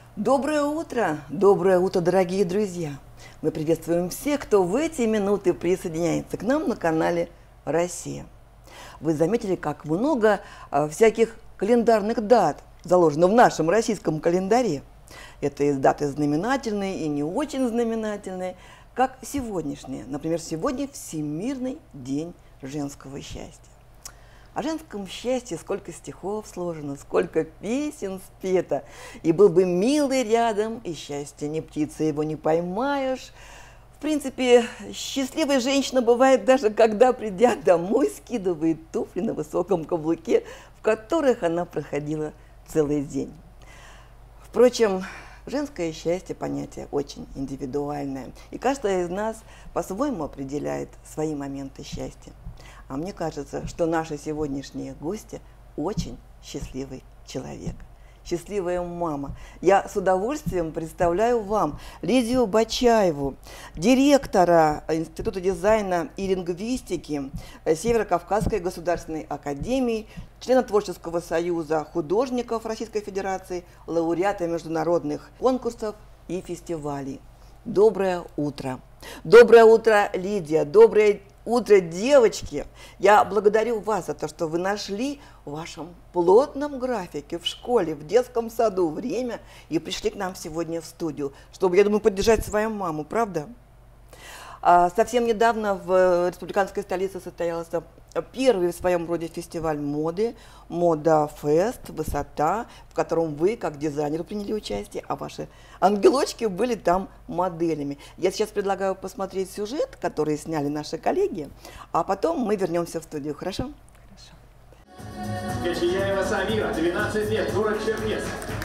Доброе утро, дорогие друзья! Мы приветствуем всех, кто в эти минуты присоединяется к нам на канале «Россия». Вы заметили, как много всяких календарных дат заложено в нашем российском календаре. Это и даты знаменательные, и не очень знаменательные, как сегодняшние. Например, сегодня Всемирный день женского счастья. О женском счастье сколько стихов сложено, сколько песен спето. И был бы милый рядом, и счастье не птица, его не поймаешь. В принципе, счастливая женщина бывает даже, когда, придя домой, скидывает туфли на высоком каблуке, в которых она проходила целый день. Впрочем, женское счастье – понятие очень индивидуальное. И каждая из нас по-своему определяет свои моменты счастья. А мне кажется, что наши сегодняшние гости очень счастливый человек. Счастливая мама. Я с удовольствием представляю вам Лидию Бочаеву, директора Института дизайна и лингвистики Северо-Кавказской государственной академии, члена Творческого союза художников Российской Федерации, лауреата международных конкурсов и фестивалей. Доброе утро. Доброе утро, Лидия. Доброе утро, девочки! Я благодарю вас за то, что вы нашли в вашем плотном графике в школе, в детском саду время и пришли к нам сегодня в студию, чтобы, я думаю, поддержать свою маму, правда? Совсем недавно в республиканской столице состоялся первый в своем роде фестиваль моды, Мода-фест, высота, в котором вы, как дизайнер, приняли участие, а ваши ангелочки были там моделями. Я сейчас предлагаю посмотреть сюжет, который сняли наши коллеги, а потом мы вернемся в студию, хорошо? Хорошо. Кочияева Самира, 12 лет, город Черкесск.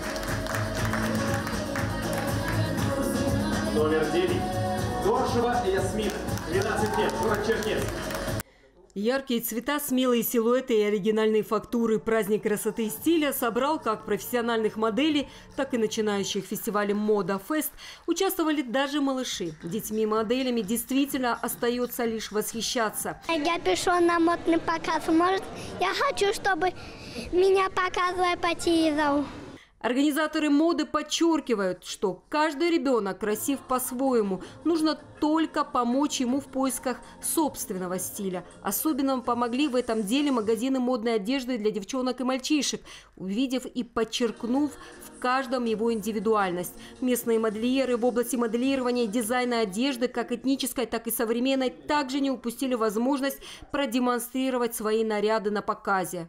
Номер 9. Доршева Ясмин, 12 лет, город Черкесск. Яркие цвета, смелые силуэты и оригинальные фактуры праздник красоты и стиля собрал как профессиональных моделей, так и начинающих фестивалем «Мода-фест». Участвовали даже малыши. Детьми-моделями действительно остается лишь восхищаться. Я пришел на модный показ. Может, я хочу, чтобы меня показывали по телевизору. Организаторы моды подчеркивают, что каждый ребенок красив по-своему. Нужно только помочь ему в поисках собственного стиля. Особенно помогли в этом деле магазины модной одежды для девчонок и мальчишек, увидев и подчеркнув в каждом его индивидуальность. Местные модельеры в области моделирования и дизайна одежды, как этнической, так и современной, также не упустили возможность продемонстрировать свои наряды на показе.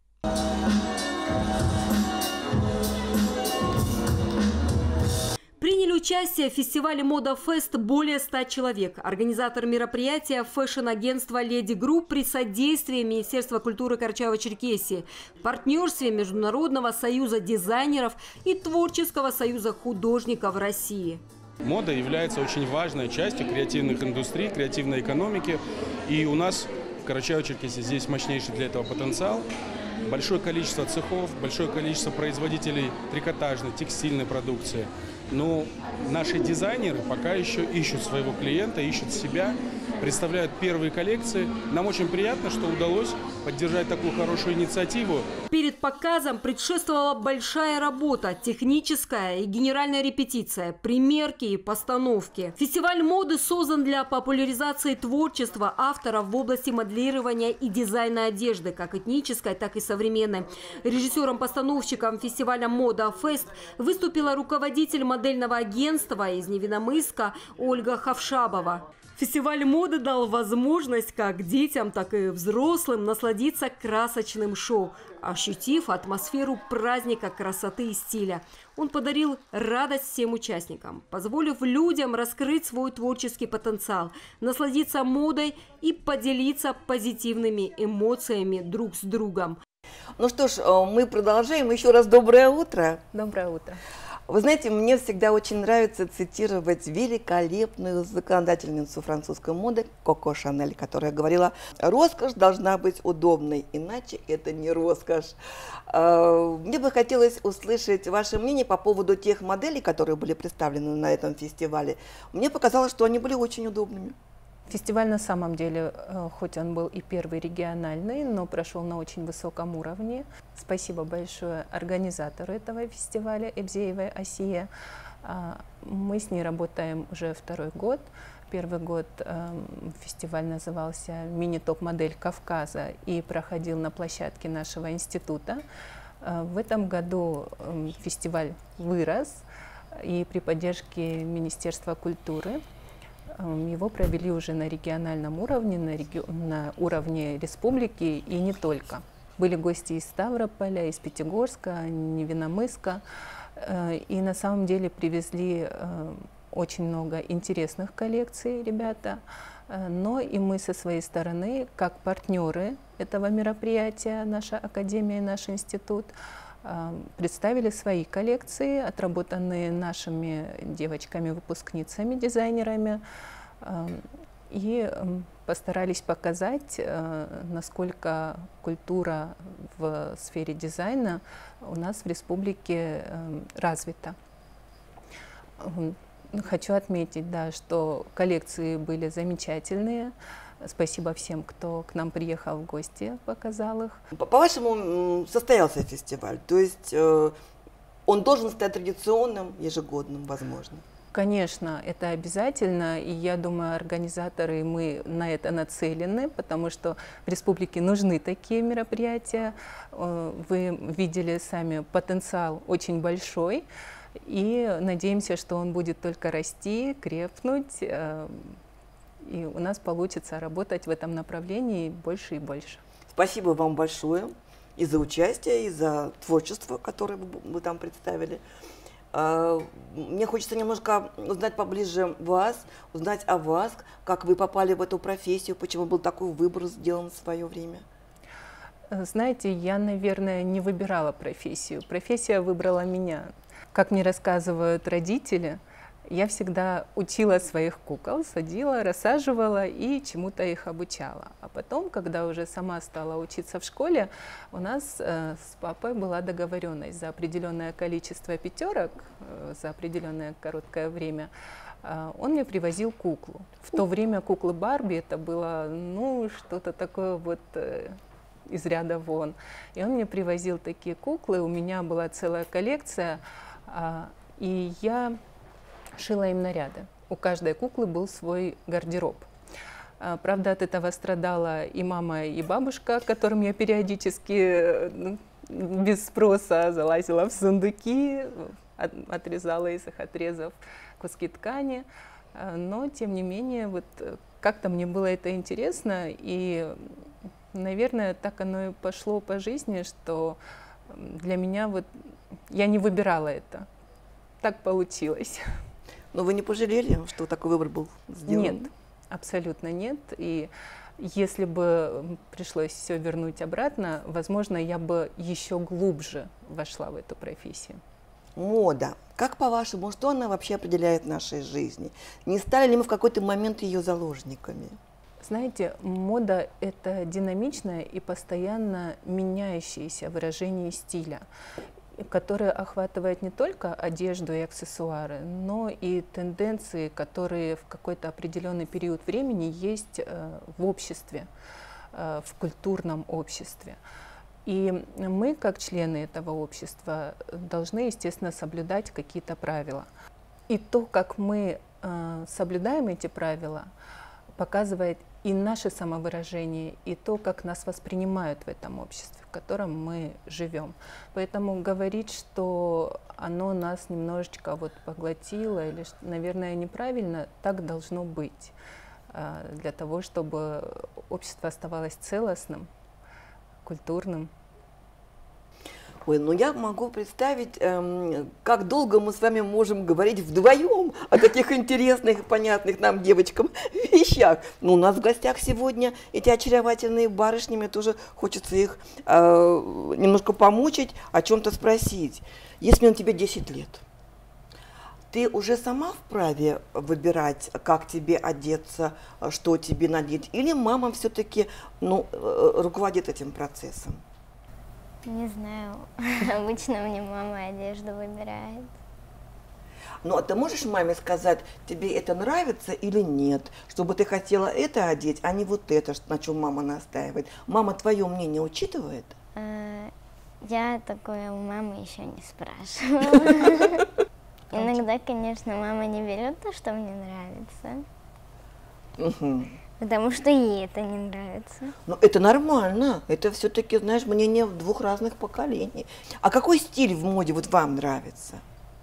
Приняли участие в фестивале «Мода-фест» более 100 человек. Организатор мероприятия – фэшн-агентство «Леди Групп» при содействии Министерства культуры Карачаево-Черкесии, в партнерстве Международного союза дизайнеров и Творческого союза художников России. Мода является очень важной частью креативных индустрий, креативной экономики. И у нас в Карачаево-Черкесии здесь мощнейший для этого потенциал. Большое количество цехов, большое количество производителей трикотажной, текстильной продукции. Но наши дизайнеры пока еще ищут своего клиента, ищут себя, представляют первые коллекции. Нам очень приятно, что удалось поддержать такую хорошую инициативу. Перед показом предшествовала большая работа, техническая и генеральная репетиция, примерки и постановки. Фестиваль моды создан для популяризации творчества авторов в области моделирования и дизайна одежды, как этнической, так и современной. Режиссером-постановщиком фестиваля «Мода-фест» выступила руководитель модельного агентства из Невинномысска Ольга Хавшабова. Фестиваль моды дал возможность как детям, так и взрослым насладиться красочным шоу, ощутив атмосферу праздника красоты и стиля. Он подарил радость всем участникам, позволив людям раскрыть свой творческий потенциал, насладиться модой и поделиться позитивными эмоциями друг с другом. Ну что ж, мы продолжаем. Еще раз доброе утро. Доброе утро. Вы знаете, мне всегда очень нравится цитировать великолепную законодательницу французской моды Коко Шанель, которая говорила: роскошь должна быть удобной, иначе это не роскошь. Мне бы хотелось услышать ваше мнение по поводу тех моделей, которые были представлены на этом фестивале. Мне показалось, что они были очень удобными. Фестиваль на самом деле, хоть он был и первый региональный, но прошел на очень высоком уровне. Спасибо большое организатору этого фестиваля Эбзеевой Асие. Мы с ней работаем уже второй год. Первый год фестиваль назывался «Мини-топ-модель Кавказа» и проходил на площадке нашего института. В этом году фестиваль вырос, и при поддержке Министерства культуры его провели уже на региональном уровне, на уровне республики и не только. Были гости из Ставрополя, из Пятигорска, Невиномысска, и на самом деле привезли очень много интересных коллекций ребята, но и мы со своей стороны, как партнеры этого мероприятия, наша академия и наш институт, представили свои коллекции, отработанные нашими девочками-выпускницами, дизайнерами, и постарались показать, насколько культура в сфере дизайна у нас в республике развита. Хочу отметить, да, что коллекции были замечательные. Спасибо всем, кто к нам приехал в гости, показал их. По-вашему, состоялся фестиваль? То есть он должен стать традиционным, ежегодным, возможно? Конечно, это обязательно, и я думаю, организаторы и мы на это нацелены, потому что в республике нужны такие мероприятия. Вы видели сами, потенциал очень большой, и надеемся, что он будет только расти, крепнуть, и у нас получится работать в этом направлении больше и больше. Спасибо вам большое и за участие, и за творчество, которое вы там представили. Мне хочется немножко узнать поближе вас, узнать о вас, как вы попали в эту профессию, почему был такой выбор сделан в свое время. Знаете, я, наверное, не выбирала профессию. Профессия выбрала меня. Как мне рассказывают родители, я всегда учила своих кукол, садила, рассаживала и чему-то их обучала. А потом, когда уже сама стала учиться в школе, у нас с папой была договоренность за определенное количество пятерок, за определенное короткое время. Он мне привозил куклу. В то время куклы Барби это было, ну, что-то такое вот из ряда вон. И он мне привозил такие куклы, у меня была целая коллекция, и я шила им наряды. У каждой куклы был свой гардероб. Правда, от этого страдала и мама, и бабушка, которым я периодически без спроса залазила в сундуки, отрезала из их отрезов куски ткани. Но, тем не менее, вот как-то мне было это интересно, и, наверное, так оно и пошло по жизни, что для меня вот я не выбирала это. Так получилось. Но вы не пожалели, что такой выбор был сделан? Нет, абсолютно нет. И если бы пришлось все вернуть обратно, возможно, я бы еще глубже вошла в эту профессию. Мода. Как по-вашему, что она вообще определяет в нашей жизни? Не стали ли мы в какой-то момент ее заложниками? Знаете, мода – это динамичное и постоянно меняющееся выражение стиля, которое охватывает не только одежду и аксессуары, но и тенденции, которые в какой-то определенный период времени есть в обществе, в культурном обществе. И мы, как члены этого общества, должны, естественно, соблюдать какие-то правила. И то, как мы соблюдаем эти правила, показывает и наше самовыражение, и то, как нас воспринимают в этом обществе, в котором мы живем. Поэтому говорить, что оно нас немножечко вот поглотило, или, наверное, неправильно, так должно быть, для того, чтобы общество оставалось целостным, культурным. Ой, ну я могу представить, как долго мы с вами можем говорить вдвоем о таких интересных, понятных нам девочкам вещах. Но у нас в гостях сегодня эти очаровательные барышни, мне тоже хочется их немножко помучить, о чем-то спросить. Если тебе 10 лет, ты уже сама вправе выбирать, как тебе одеться, что тебе надеть, или мама все-таки руководит этим процессом? Не знаю. Обычно мне мама одежду выбирает. Ну, а ты можешь маме сказать, тебе это нравится или нет? Чтобы ты хотела это одеть, а не вот это, на чем мама настаивает. Мама твое мнение учитывает? Я такое у мамы еще не спрашивала. Иногда, конечно, мама не берет то, что мне нравится. Потому что ей это не нравится. Ну, это нормально. Это все-таки, знаешь, мнение двух разных поколений. А какой стиль в моде вот вам нравится?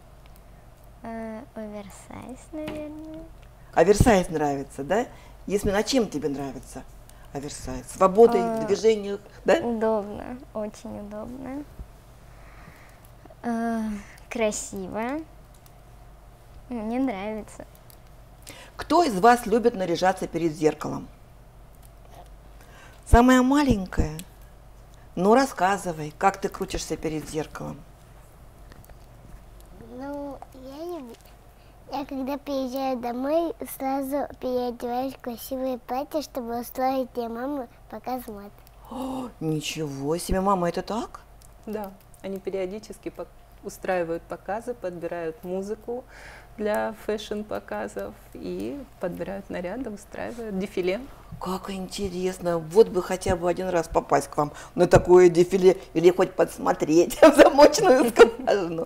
Оверсайз, наверное. Оверсайз нравится, да? Если на чем тебе нравится оверсайз? Свободой в движениях, да? Удобно, очень удобно. Красиво. Мне нравится. Кто из вас любит наряжаться перед зеркалом? Самая маленькая? Ну, рассказывай, как ты крутишься перед зеркалом? Ну, я когда приезжаю домой, сразу переодеваюсь в красивое платье, чтобы устроить для мамы показ мод. О, ничего себе, мама, это так? Да, они периодически устраивают показы, подбирают музыку для фэшн-показов и подбирают наряды, устраивают дефиле. Как интересно. Вот бы хотя бы один раз попасть к вам на такое дефиле или хоть подсмотреть в замочную скважину.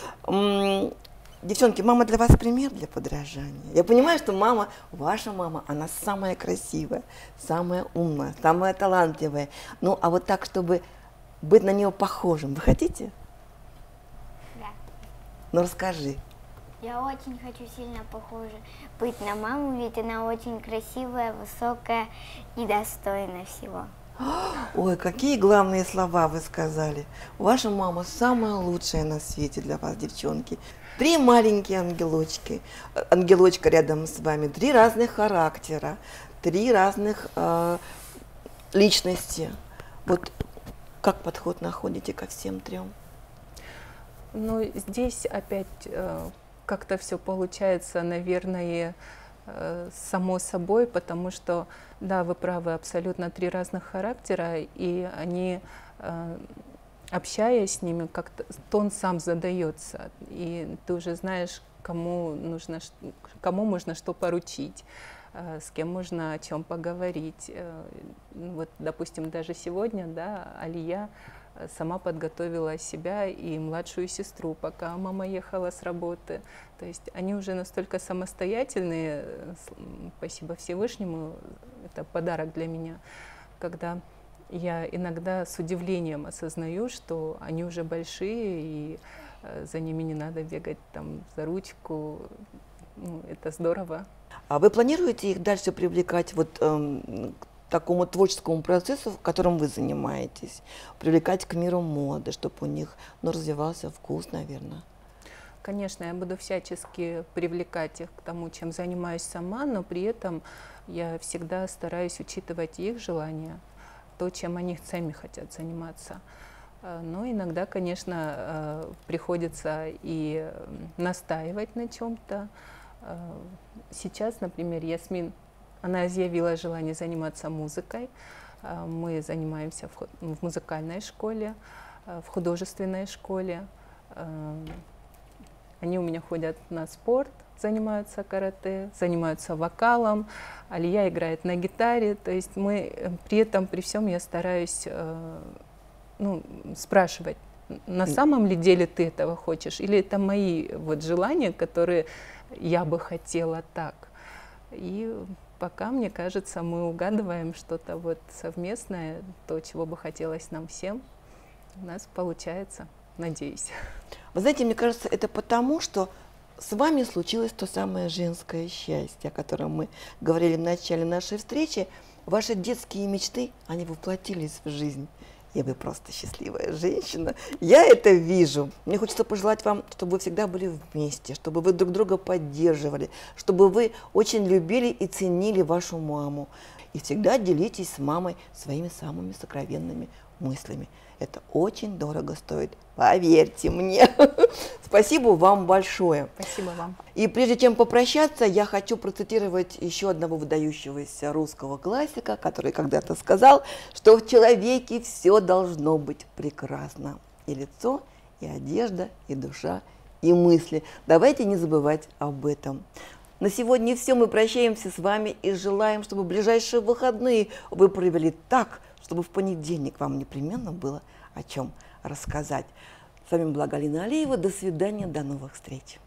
Девчонки, мама для вас пример для подражания. Я понимаю, что мама, ваша мама, она самая красивая, самая умная, самая талантливая. Ну, а вот так, чтобы быть на нее похожим, вы хотите? Да. Ну, расскажи. Я очень хочу сильно похожа быть на маму, ведь она очень красивая, высокая и достойна всего. Ой, какие главные слова вы сказали. Ваша мама самая лучшая на свете для вас, девчонки. 3 маленькие ангелочки, ангелочка рядом с вами, 3 разных характера, 3 разных личности. Вот как подход находите ко всем 3? Ну, здесь опять как-то все получается, наверное, само собой, потому что, да, вы правы, абсолютно 3 разных характера, и они, общаясь с ними, как-то тон сам задается, и ты уже знаешь, кому можно что поручить, с кем можно о чем поговорить. Вот, допустим, даже сегодня, да, Алия сама подготовила себя и младшую сестру, пока мама ехала с работы. То есть они уже настолько самостоятельные, спасибо Всевышнему, это подарок для меня, когда я иногда с удивлением осознаю, что они уже большие, и за ними не надо бегать там за ручку. Ну, это здорово. А вы планируете их дальше привлекать вот к такому творческому процессу, в котором вы занимаетесь, привлекать к миру моды, чтобы у них развивался вкус, наверное? Конечно, я буду всячески привлекать их к тому, чем занимаюсь сама, но при этом я всегда стараюсь учитывать их желания, то, чем они сами хотят заниматься. Но иногда, конечно, приходится и настаивать на чем-то. Сейчас, например, Ясмин, она изъявила желание заниматься музыкой. Мы занимаемся в музыкальной школе, в художественной школе. Они у меня ходят на спорт, занимаются карате, занимаются вокалом. Алия играет на гитаре. То есть мы при этом, при всем я стараюсь спрашивать, на самом ли деле ты этого хочешь, или это мои вот желания, которые я бы хотела так. И пока, мне кажется, мы угадываем что-то вот совместное, то, чего бы хотелось нам всем, у нас получается, надеюсь. Вы знаете, мне кажется, это потому, что с вами случилось то самое женское счастье, о котором мы говорили в начале нашей встречи. Ваши детские мечты, они воплотились в жизнь. И вы просто счастливая женщина. Я это вижу. Мне хочется пожелать вам, чтобы вы всегда были вместе, чтобы вы друг друга поддерживали, чтобы вы очень любили и ценили вашу маму. И всегда делитесь с мамой своими самыми сокровенными мыслями. Это очень дорого стоит, поверьте мне. Спасибо вам большое. Спасибо вам. И прежде чем попрощаться, я хочу процитировать еще одного выдающегося русского классика, который когда-то сказал, что в человеке все должно быть прекрасно. И лицо, и одежда, и душа, и мысли. Давайте не забывать об этом. На сегодня все. Мы прощаемся с вами и желаем, чтобы ближайшие выходные вы провели так, чтобы в понедельник вам непременно было о чем рассказать. С вами была Галина Алиева. До свидания, до новых встреч.